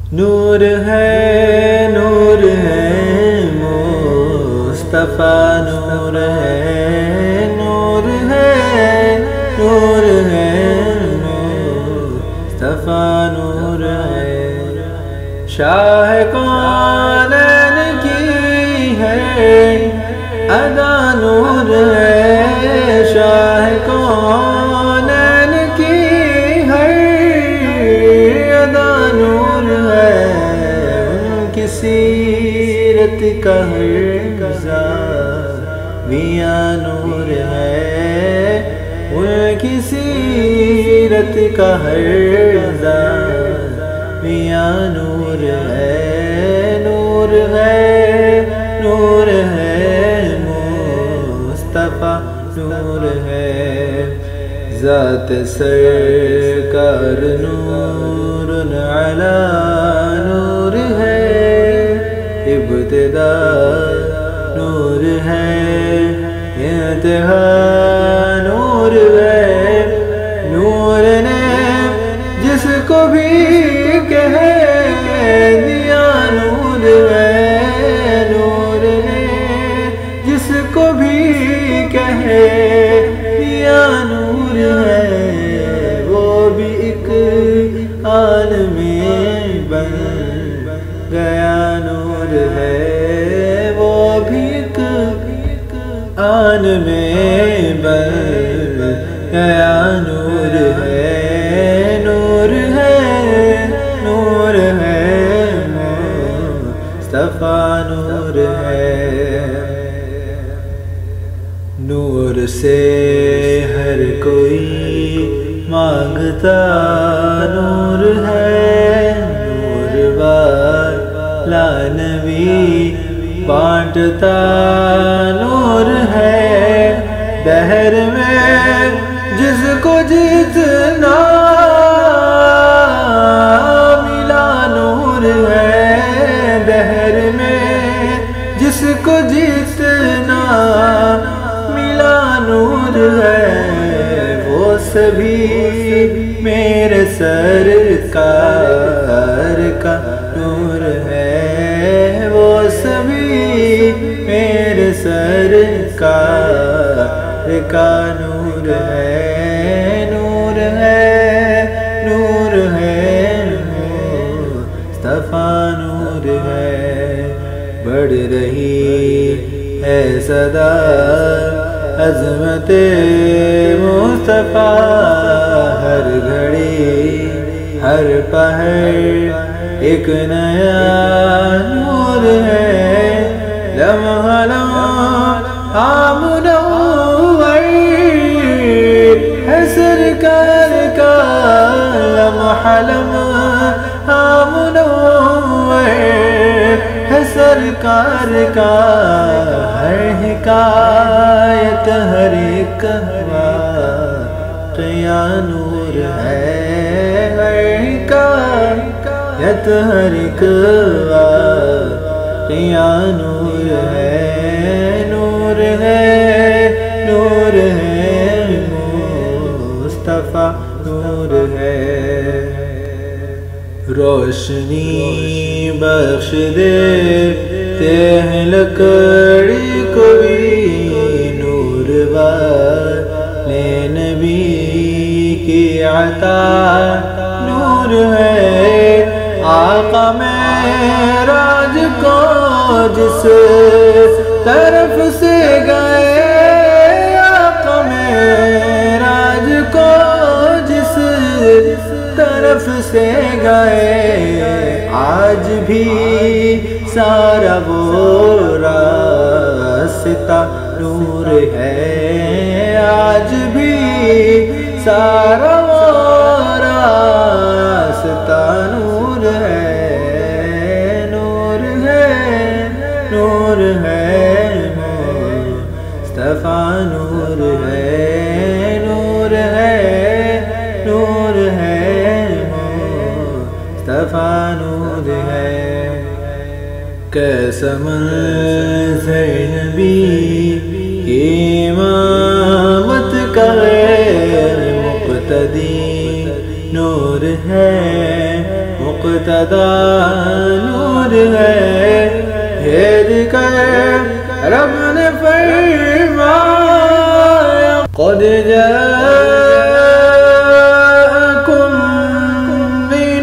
نور ہے مصطفیٰ، نور ہے مصطفیٰ، نور ہے شاہ کونین کی ہے ادا، نور ہے شاہ کونین کی ہے ادا، نور ہے ان کی سیرت کا ہر زاویہ نور ہے، ان کی سیرت کا ہر زاویہ نور ہے، نور ہے مصطفیٰ، نور ہے ذات سرکار، نور علی نور ہے ابتدا، نور ہے انتہا، نور ہے نور نے جس کو بھی کہہ دیا، نور ہے نور نے جس کو بھی کہہ دیا، نور ہے وہ بھی ایک عالم بن گیا، نور ہے وہ بھی ایک عالم بن گیا، نور ہے مصطفیٰ، نور ہے نور سے ہر کوئی مانگتا، نور ہے نور والا نبی بانٹتا، نور ہے دہر میں جس کو جتنا ملا، نور ہے دہر میں جس کو جتنا ملا، نور ہے وہ سبھی میرے سرکار کا نور ہے، وہ سبھی میرے سرکار کا نور ہے، نور ہے مصطفیٰ، نور ہے بڑھ رہی ہے صدا عظمت مصطفیٰ، ہر گھڑی ہر پہر ایک نیا نور ہے، لمحہ لمحہ منور ہے سرکار کا، لمحہ لمحہ منور ہے سرکار کا، ہر حکایت ہر ایک واقعہ نور ہے، ہر حکایت ہر ایک واقعہ نور ہے، نور ہے مصطفیٰ، نور ہے روشنی بخش دیتے ہیں لکڑی کو بھی، نور والے نبی کی عطا نور ہے، آقا معراج کو جس طرف سے گئے، آقا معراج کو جس طرف سے گئے، آج بھی سارا وہ راستہ نور ہے، آج بھی سارا وہ راستہ نور ہے، نور ہے مصطفیٰ، نور ہے مصطفیٰ، نور ہے کیسا منظر نبی کی امامت کا غیر مقتدی نور ہے مقتدی نور ہے، پھیر کر رب نے فرمایا قد جاءکم من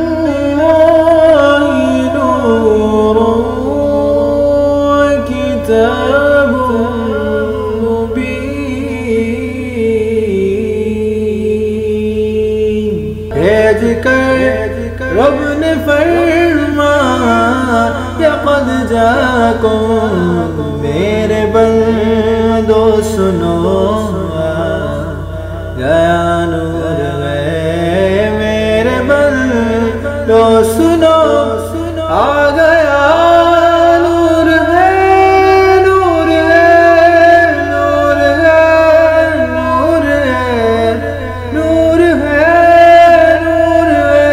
اللہ نور وکتاب مبین، بھیج کر رب نے فرمایا قد جاءکم، میرے بندو سنو گیا نور ہے، میرے بندو سنو آ گیا نور ہے، نور ہے، نور ہے، نور ہے، نور ہے، نور ہے،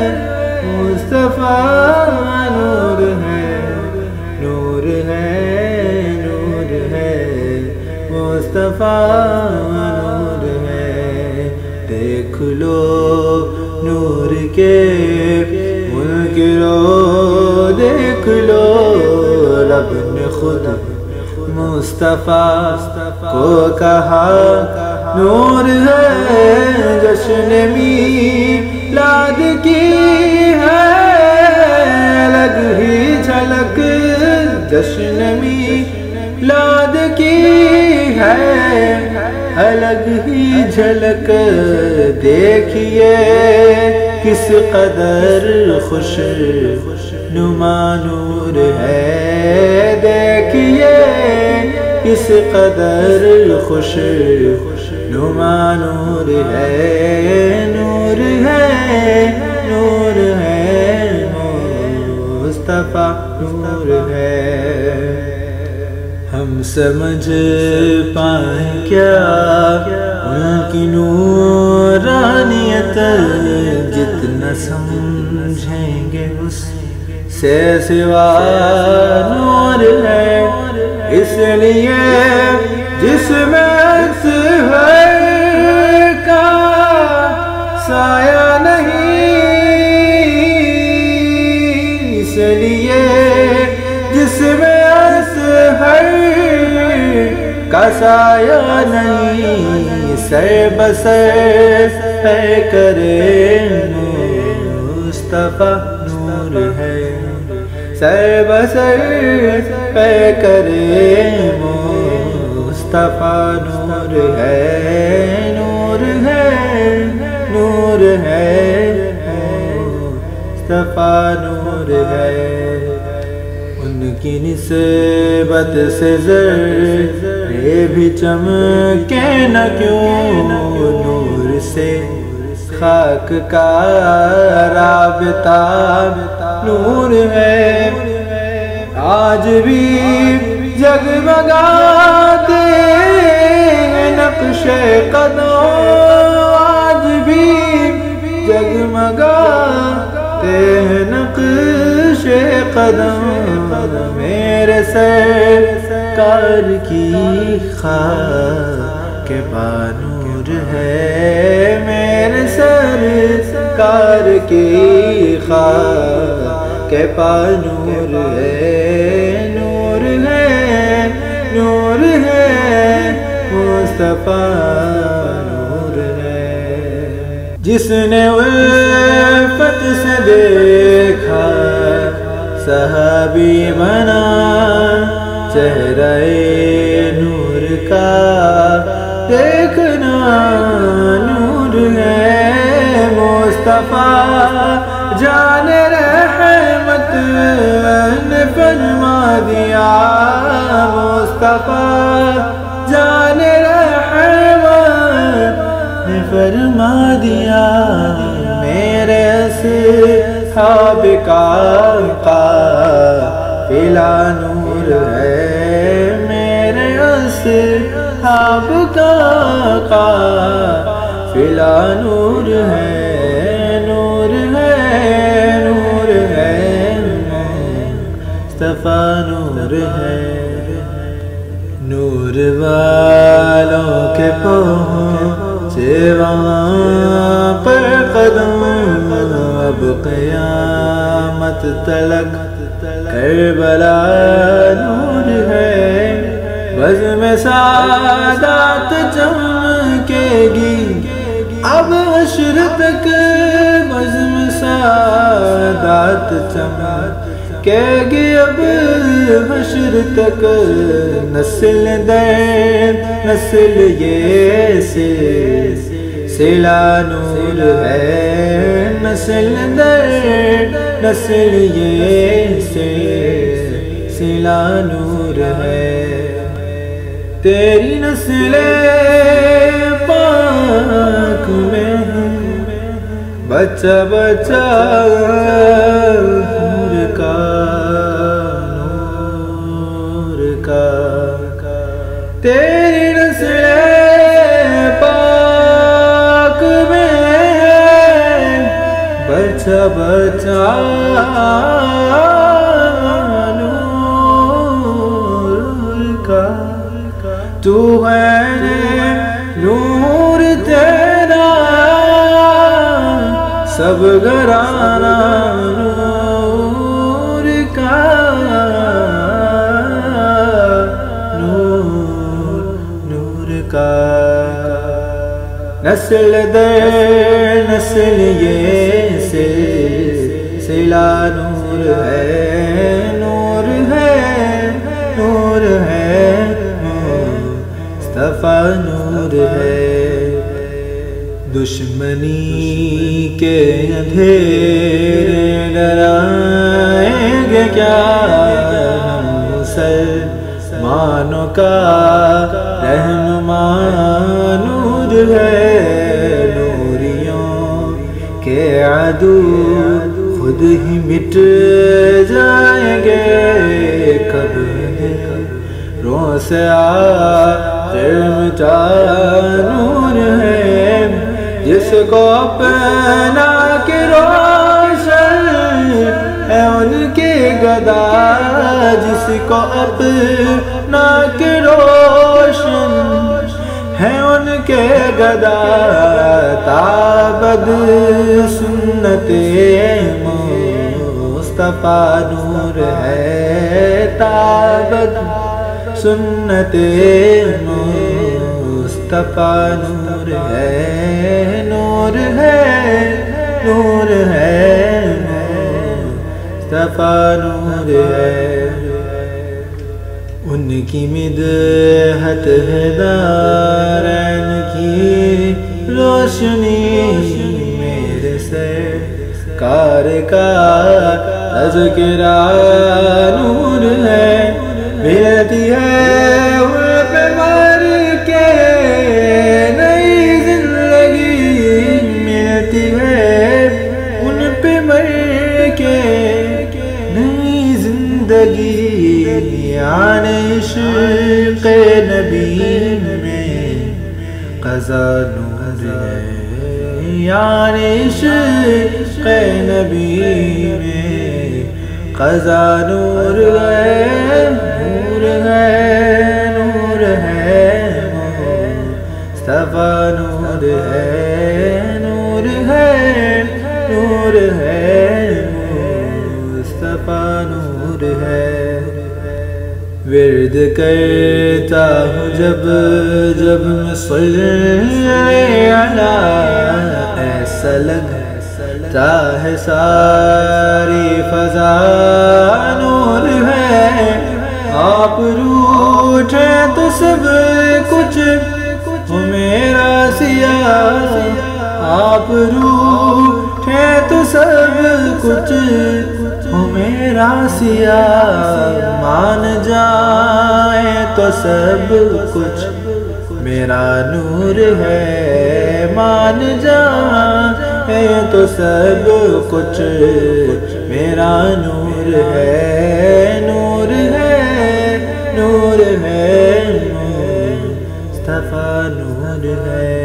مصطفیٰ نور ہے، نور ہے، نور ہے، مصطفیٰ نور ہے، دیکھ لو نور کے منکرو، دیکھ لو رب نے خود مصطفیٰ کو کہا نور ہے، جشن میلاد کی ہے الگ ہی جھلک، جشن میلاد کی ہے الگ ہی جھلک، دیکھیے کس قدر خوش نما نور ہے، دیکھیے کس قدر خوش نما نور ہے، نور ہے، نور ہے، مصطفیٰ نور ہے۔ ہم سمجھ پائیں کیا ان کی نورانیت، جتنا سمجھیں گے اس سے سوا نور ہے، اس لیے جس میں اطہر کا سایہ نہیں، اس لیے جس میں اطہر کا سایہ نہیں، سر بسر پہ کرے مصطفیٰ نور ہے، سر بسر پہ کرے مصطفیٰ نور ہے، نور ہے، نور ہے، مصطفیٰ نور ہے، ان کی نسبت سے ذرے بھی چمکے نہ کیوں، نور سے خاک کا رابطہ نور ہے، آج بھی جگمگاتے ہیں نقش قدم، آج بھی جگمگاتے ہیں نقش قدم، میرے سرکار کی خاک پا نور ہے، میرے سرکار کی خاک پا نور ہے، نور ہے، نور ہے، مصطفیٰ نور ہے، جس نے الفت سے دیکھا صحابی بنا، چہرہ نور کا دیکھنا نور ہے، مصطفیٰ جان رحمت نے فرما دیا، مصطفیٰ جان رحمت نے فرما دیا، میرے اصحاب کا قافلہ نور ہے، میرے اصحاب کا قافلہ نور ہے، نور ہے، نور ہے، مصطفیٰ نور ہے، نور والوں کے پہنچے وہاں پر قدم، اب اب قیامت تلک کربلا نور ہے، بزم سعادت چمکے گی اب حشر تک، بزم سعادت چمکے گی اب حشر تک، نسل در نسل یہ سلسلہ نور ہے، نسل در نسل یہ سلسلہ نور ہے، تیری نسل پاک میں بچہ بچہ نور کا نور کا، تیری نسل پاک میں بچہ بچہ نور کا، تو ہے نور تیرا سب گھرانہ نور کا، نور کا، نسل در نسل یہ سلسلہ نور ہے، نور ہے، نور ہے، مصطفیٰ نور ہے، دشمنی کے اندھیرے ڈرائیں گے کیا ہم مسلمانوں کا رہنما نور ہے، نوریوں کے عدو خود ہی مٹ جائیں گے، کب روح سے آخر مٹا نور ہے، جس کو اپنا کے روشن ہے ان کے گدا، جس کو اپنا کے روشن ہے ان کے گدا، تابد سنت مصطفیٰ نور ہے، تابد سنت مصطفیٰ نور ہے، نور ہے، نور ہے، مصطفیٰ نور ہے، ان کی مدحت ہے دارین کی روشنی، میرے سرکار کا تذکرہ نور ہے، ملتی ہے ان پہ مر کے نئی زندگی، ملتی ہے ان پہ مر کے نئی زندگی، یعنی عشق نبی میں قضا نور ہے، یعنی عشق نبی میں قضا نور ہے، نور ہے، نور ہے، مصطفیٰ نور ہے، نور ہے، نور ہے، مصطفیٰ نور ہے، ورد کرتا ہوں جب جب میں صلی علی، ایسا لگتا ہے ساری فضا نور ہے، آپ روٹھے تو سب کچھ ہو میرا سیاہ، آپ روٹھے تو سب کچھ ہو میرا سیاہ، مان جائے تو سب کچھ میرا نور ہے، مان جائے تو سب کچھ میرا نور ہے، نور ہے، نور ہے، مصطفیٰ نور ہے،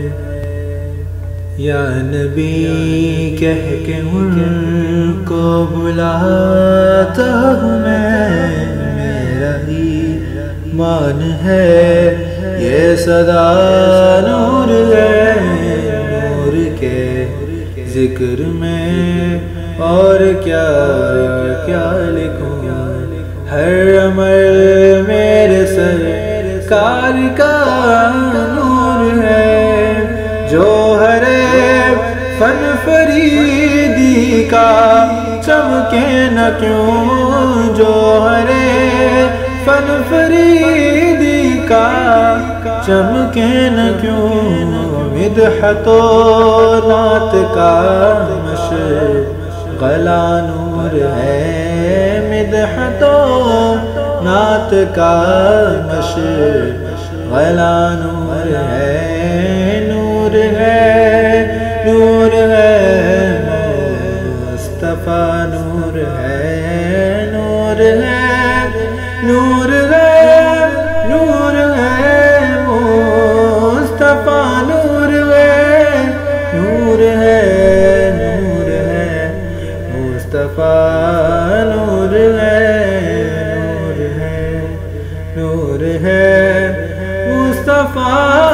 یا نبی کہہ کے ان کو بلاتا ہوں میں، میرا ہی مان ہے یہ صدا نور ہے، نور کے ذکر میں اور کیا کیا لکھوں، ہر عمل میرے سرکار کا نور ہے، جوہر فن فریدی کا چمکے نہ کیوں، جوہر فن فریدی کا چمکے نہ کیوں، مدحت و نعت کا مشغلہ نور ہے، مدحت و نعت کا مشغلہ نور ہے، نور ہے، نور ہے مصطفیٰ، نور ہے، نور ہے، نور ہے، نور ہے مصطفیٰ، نور ہے، نور ہے، نور ہے مصطفیٰ، نور ہے، نور ہے، نور ہے مصطفیٰ۔